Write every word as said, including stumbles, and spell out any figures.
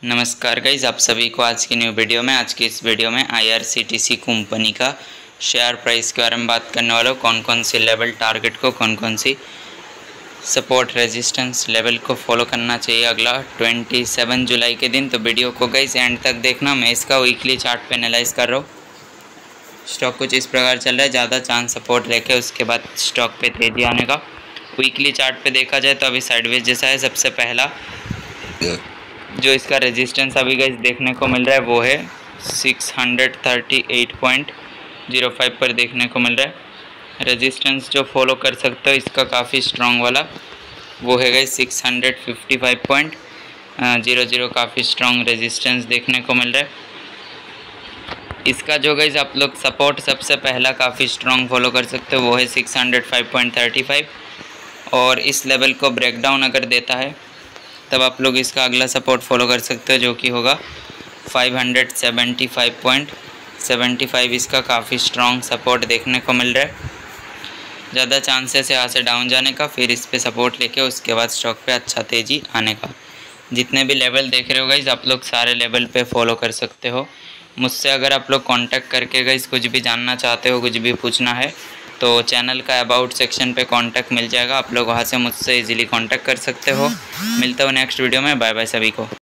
नमस्कार गाइज, आप सभी को आज की न्यू वीडियो में आज की इस वीडियो में आईआरसीटीसी कंपनी का शेयर प्राइस के बारे में बात करने वाला हूँ। कौन कौन सी लेवल टारगेट को, कौन कौन सी सपोर्ट रेजिस्टेंस लेवल को फॉलो करना चाहिए अगला सत्ताईस जुलाई के दिन। तो वीडियो को गाइज एंड तक देखना। मैं इसका वीकली चार्ट पे एनालाइज कर रहा हूँ। स्टॉक कुछ इस प्रकार चल रहा है, ज़्यादा चांस सपोर्ट लेके उसके बाद स्टॉक पे तेज़ी आने का। वीकली चार्ट पे देखा जाए तो अभी साइडवेज जैसा है। सबसे पहला जो इसका रेजिस्टेंस अभी गाइस देखने को मिल रहा है वो है छह सौ अड़तीस पॉइंट ज़ीरो फाइव पर देखने को मिल रहा है। रेजिस्टेंस जो फॉलो कर सकते हो इसका काफ़ी स्ट्रॉन्ग वाला वो है गाइस छह सौ पचपन पॉइंट ज़ीरो ज़ीरो, काफ़ी स्ट्रॉन्ग रेजिस्टेंस देखने को मिल रहा है। इसका जो गाइस आप लोग सपोर्ट सबसे पहला काफ़ी स्ट्रॉन्ग फॉलो कर सकते हो वो है छह सौ पाँच पॉइंट तीस पाँच, और इस लेवल को ब्रेक डाउन अगर देता है तब आप लोग इसका अगला सपोर्ट फॉलो कर सकते हो जो कि होगा पाँच सौ पचहत्तर पॉइंट सेवेंटी फाइव। इसका काफ़ी स्ट्रॉन्ग सपोर्ट देखने को मिल रहा है। ज़्यादा चांसेस है यहाँ से डाउन जाने का, फिर इस पे सपोर्ट लेके उसके बाद स्टॉक पे अच्छा तेज़ी आने का। जितने भी लेवल देख रहे हो गाइस आप लोग सारे लेवल पे फॉलो कर सकते हो। मुझसे अगर आप लोग कांटेक्ट करके गाइस कुछ भी जानना चाहते हो, कुछ भी पूछना है तो चैनल का अबाउट सेक्शन पे कांटेक्ट मिल जाएगा। आप लोग वहाँ से मुझसे इजीली कांटेक्ट कर सकते हो। मिलता हूँ नेक्स्ट वीडियो में। बाय बाय सभी को।